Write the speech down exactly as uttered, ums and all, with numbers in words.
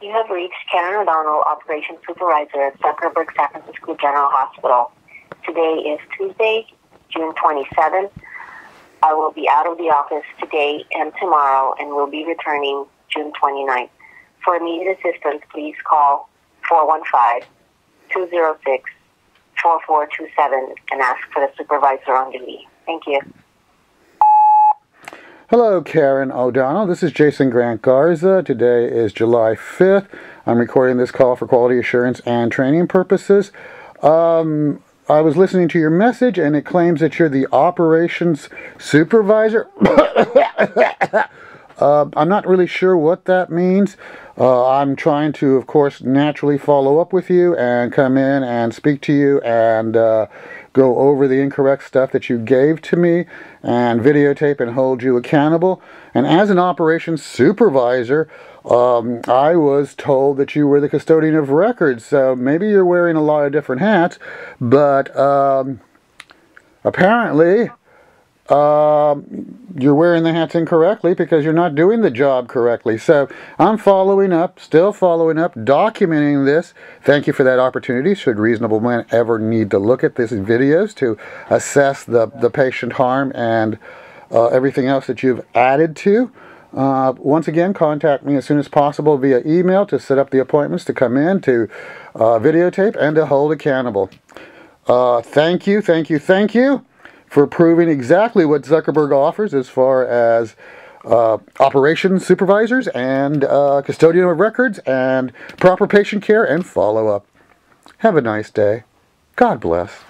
You have reached Karen O'Donnell, Operations Supervisor at Zuckerberg San Francisco General Hospital. Today is Tuesday, June twenty-seventh. I will be out of the office today and tomorrow and will be returning June twenty-ninth. For immediate assistance, please call four one five, two zero six, four four two seven and ask for the supervisor on duty. Thank you. Hello, Karen O'Donnell. This is Jason Grant Garza. Today is July fifth. I'm recording this call for quality assurance and training purposes. Um, I was listening to your message, and it claims that you're the operations supervisor. uh, I'm not really sure what that means. Uh, I'm trying to, of course, naturally follow up with you and come in and speak to you and uh, go over the incorrect stuff that you gave to me and videotape and hold you accountable. And as an operations supervisor, um, I was told that you were the custodian of records. So maybe you're wearing a lot of different hats, but um, apparently um, you're wearing the hats incorrectly because you're not doing the job correctly. So I'm following up, still following up, documenting this. Thank you for that opportunity. Should reasonable men ever need to look at these videos to assess the, the patient harm and uh, everything else that you've added to. Uh, once again, contact me as soon as possible via email to set up the appointments to come in to uh, videotape and to hold accountable. Uh, thank you, thank you, thank you for proving exactly what Zuckerberg offers as far as uh, operations supervisors and uh, custodian of records and proper patient care and follow-up. Have a nice day. God bless.